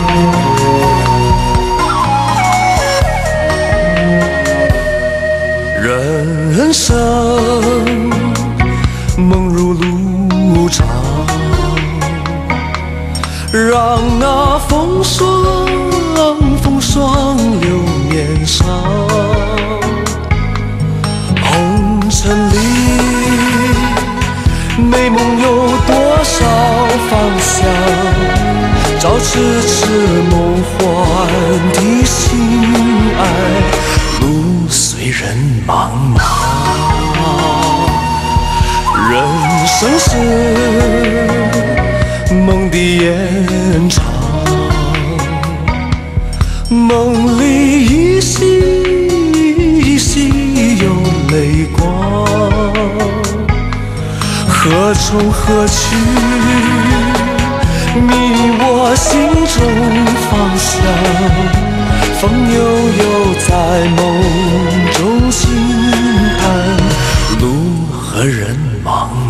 人生梦如路长，让那风霜留面上。红尘里美梦有多少方向？照痴痴梦幻的心爱，路随人茫茫。人生是梦的延长，梦里依稀依稀有泪光，何从何去？你我心中方向。风悠悠在梦中轻叹，路和人茫茫。